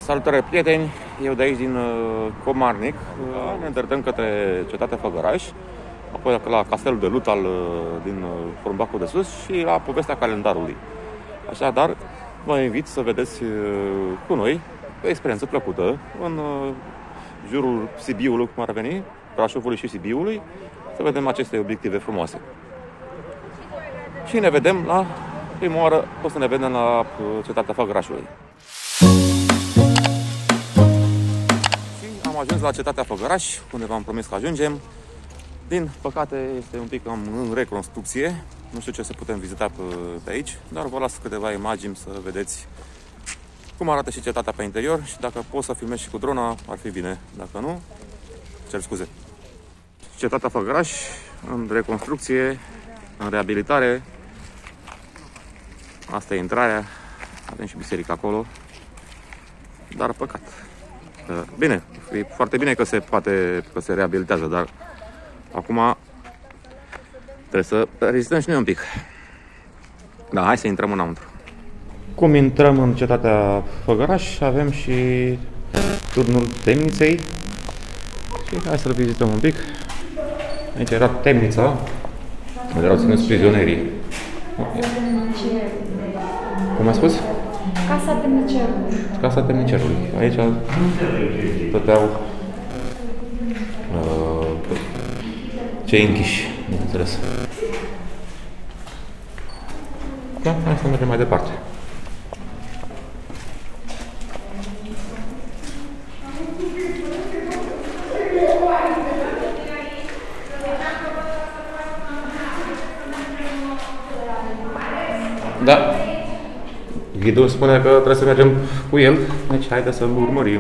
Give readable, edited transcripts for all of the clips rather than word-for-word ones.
Salutare, prieteni! Eu de aici din Comarnic ne îndreptăm către cetatea Făgăraș, apoi la castelul de lut din Porumbacul de Sus și la povestea calendarului. Așadar, vă invit să vedeți cu noi o experiență plăcută în jurul Sibiului, cum ar veni, Brașovului și Sibiului, să vedem aceste obiective frumoase. Și ne vedem la prima oară, o să ne vedem la cetatea Făgărașului. Am ajuns la cetatea Făgăraș, unde v-am promis că ajungem. Din păcate este un pic în reconstrucție. Nu știu ce să putem vizita pe aici, dar vă las câteva imagini să vedeți cum arată și cetatea pe interior și dacă pot să filmez și cu drona, ar fi bine. Dacă nu, cer scuze. Cetatea Făgăraș în reconstrucție, în reabilitare. Asta e intrarea. Avem și biserica acolo. Dar păcat. Bine, e foarte bine că se reabilitează, dar acum trebuie să rezistăm și noi un pic. Da, hai să intrăm înăuntru. Cum intrăm în cetatea Făgăraș, avem și turnul temniței și hai să-l vizităm un pic. Aici era temnița, unde erau ținuți prizonierii. Cum ai spus? Casa temnicerului. Casa temnicerului. Aici stăteau cei închiși, bineînțeles. Da, hai să mergem mai departe. Da. Ghidul spune că trebuie să mergem cu el, deci haideți să-l urmărim.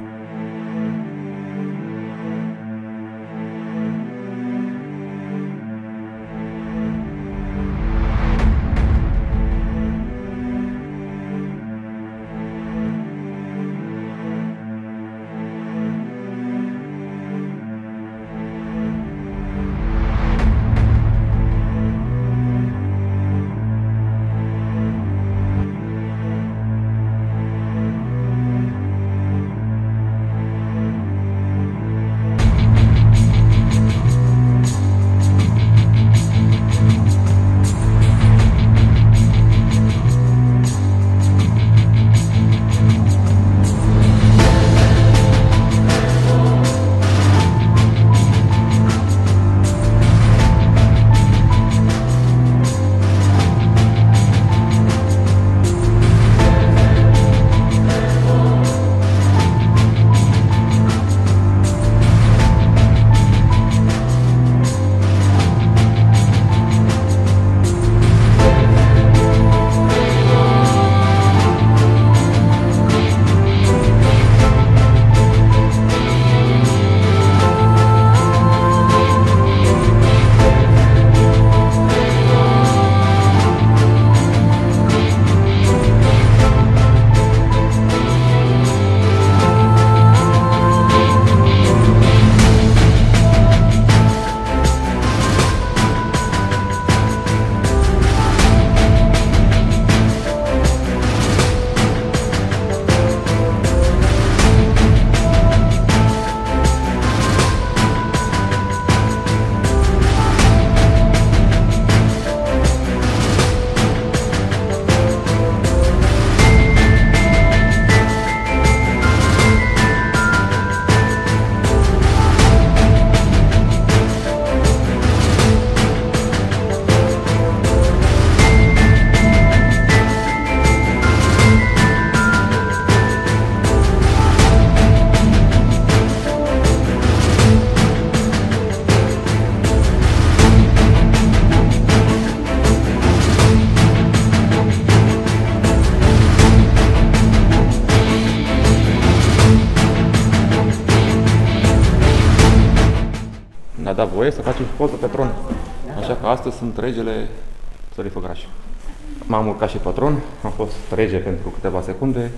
Ne-a dat voie să facem poză pe tron. Așa că astăzi sunt regele țării Făgăraș. M-am urcat și pe tron, am fost rege pentru câteva secunde.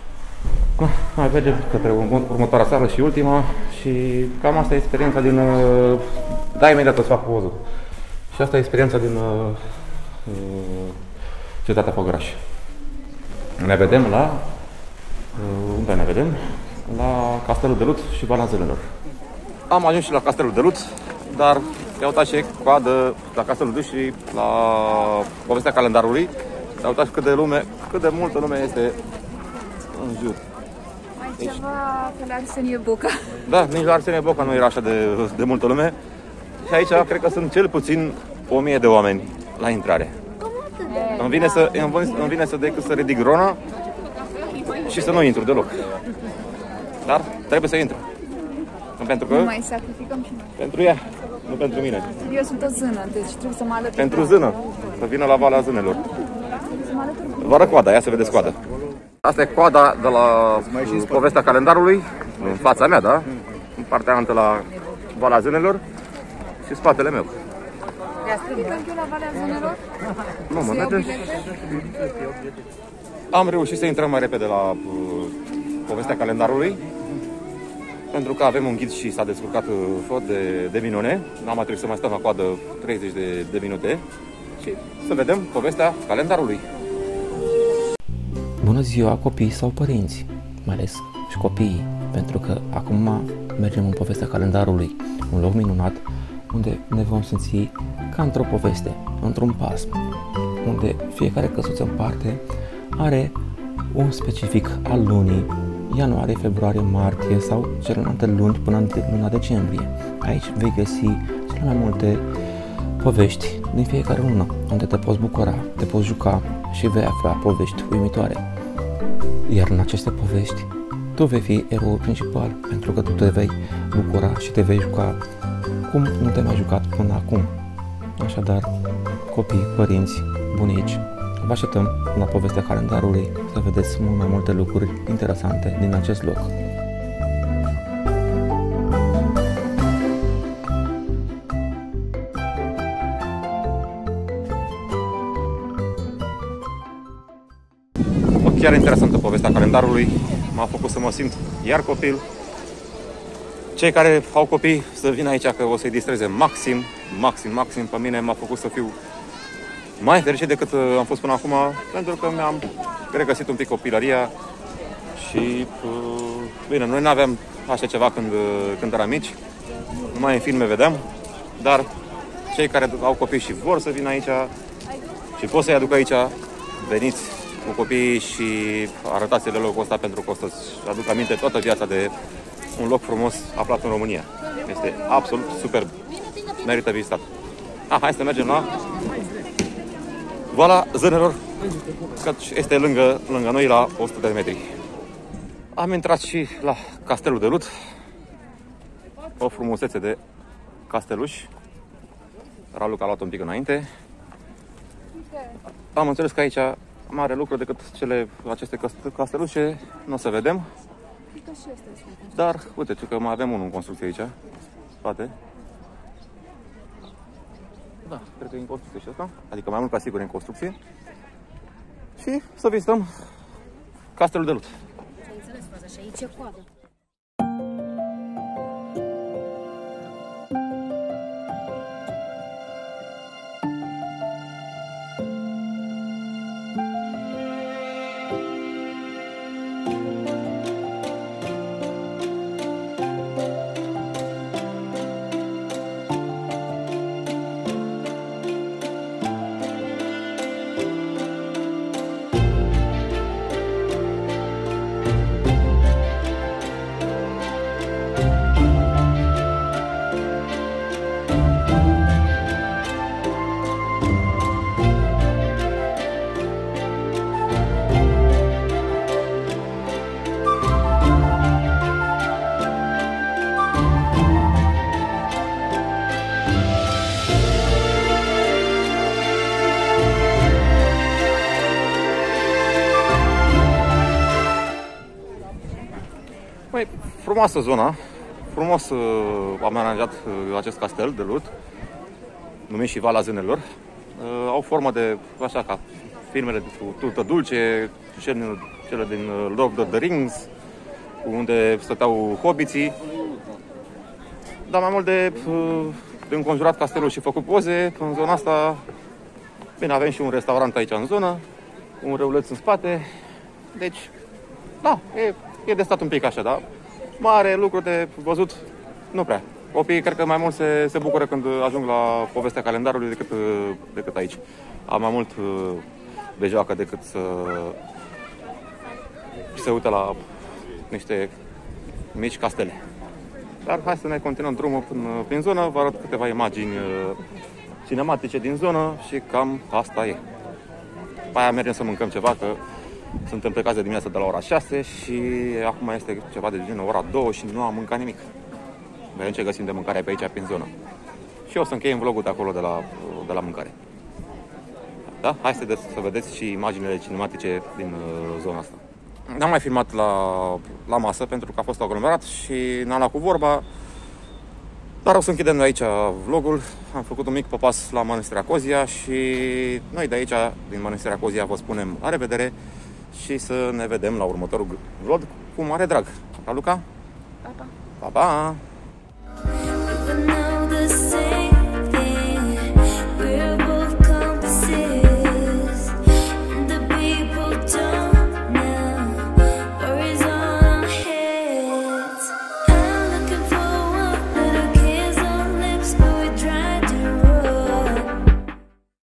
Mai mergem către următoarea sală și ultima și cam asta e experiența din... Da, imediat o să fac poză. Și asta e experiența din cetatea Făgăraș. Ne vedem la Unde ne vedem? La Castelul de Lut și Valea Zânelor. Am ajuns și la Castelul de Lut, dar i-au dat și coadă la Castelul de Lut și la povestea calendarului. I-au dat cât de multă lume este în jur. Mai ceva pe la Arsenie Boca. Da, nici la Arsenie Boca nu era așa de multă lume. Și aici cred că sunt cel puțin 1000 de oameni la intrare. Îmi vine să decât să ridic rona și să nu intru deloc. Dar trebuie să intru. Pentru că... Nu mai sacrificăm și noi. Pentru ea, nu pentru mine. Eu sunt o zână, deci trebuie să mă alătur. Pentru zână, să vină la Valea Zânelor. Vă arăt coada, ia să vedeți coada. Asta e coada de la povestea calendarului, în fața mea, da? În partea altă la Valea Zânelor și spatele meu. Sacrificăm eu la Valea Zânelor? Nu mă mergeți. Am reușit să intrăm mai repede la povestea calendarului, pentru că avem un ghid și s-a descurcat de minune. N-am mai trebuit să mai stăm la coadă 30 de minute și să vedem povestea calendarului. Bună ziua, copii sau părinți, mai ales și copiii, pentru că acum mergem în povestea calendarului, un loc minunat unde ne vom simți ca într-o poveste, într-un pasm, unde fiecare căsuță în parte are un specific al lunii, ianuarie, februarie, martie sau celelalte luni până în luna decembrie. Aici vei găsi cele mai multe povești din fiecare lună, unde te poți bucura, te poți juca și vei afla povești uimitoare. Iar în aceste povești, tu vei fi eroul principal, pentru că tu te vei bucura și te vei juca cum nu te-ai mai jucat până acum. Așadar, copii, părinți, bunici, vă așteptăm la povestea calendarului să vedeți mult mai multe lucruri interesante din acest loc. Chiar interesantă povestea calendarului, m-a făcut să mă simt iar copil. Cei care au copii să vină aici, că o să-i distreze maxim. Pe mine m-a făcut să fiu mai fericit decât am fost până acum, pentru că mi-am regăsit un pic copilăria și bine, noi nu aveam așa ceva când eram mici, numai în filme vedeam, dar cei care au copii și vor să vină aici și pot să-i aduc aici, veniți cu copiii și arătați-le locul ăsta, pentru că o să-ți aduc aminte toată viața de un loc frumos aflat în România. Este absolut superb. Merită vizitat. Hai să mergem la Valea Zânelor, că este lângă noi la 100 de metri. Am intrat și la Castelul de Lut, o frumusețe de casteluș. Raluca a luat un pic înainte. Am înțeles că aici mare lucru decât aceste castelușe nu o să vedem. Dar, uite, că mai avem unul în construcție aici, în spate. Da, cred că e în construcție și asta. Adică mai mult ca sigur e în construcție. Și să vizităm Castelul de Lut. Ai înțeles faza și aici e coadă. Păi, frumoasă zona, frumos am aranjat acest castel de Lut, numit și Valea Zânelor. Au formă de, așa ca filmele cu turtă dulce, cele din Lord of the Rings, unde stăteau hobiții. Dar mai mult de înconjurat castelul și făcut poze în zona asta. Bine, avem și un restaurant aici în zonă, un râuleț în spate, deci Da, e de stat un pic așa, dar mare lucru de văzut, nu prea. Copiii cred că mai mult se bucură când ajung la povestea calendarului decât aici. Am mai mult de joacă decât să se uită la niște mici castele. Dar hai să ne continuăm drumul prin zonă, vă arăt câteva imagini cinematice din zonă și cam asta e. După aia mergem să mâncăm ceva, că suntem plecați de dimineață de la ora 6 și acum este ceva de genul ora 2 și nu am mâncat nimic. Vedem ce găsim de mâncare pe aici, prin zonă. Și o să încheiem vlogul de acolo, de la mâncare. Da? Hai să vedeți și imaginile cinematice din zona asta. N-am mai filmat la masă pentru că a fost aglomerat și n-am luat cu vorba. Dar o să închidem aici vlogul. Am făcut un mic popas la Mănăstirea Cozia și noi de aici, din Mănăstirea Cozia, vă spunem la revedere și să ne vedem la următorul vlog cu mare drag. Pa, Luca! Pa, pa! Pa, pa!